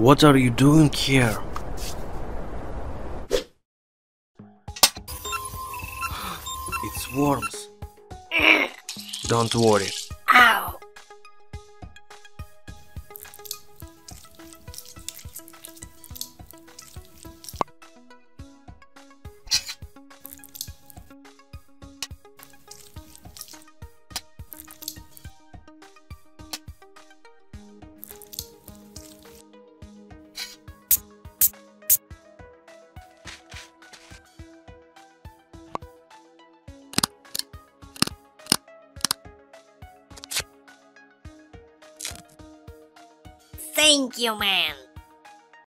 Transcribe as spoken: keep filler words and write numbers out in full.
What are you doing here? It's worms. Don't worry. Ow! Thank you, man.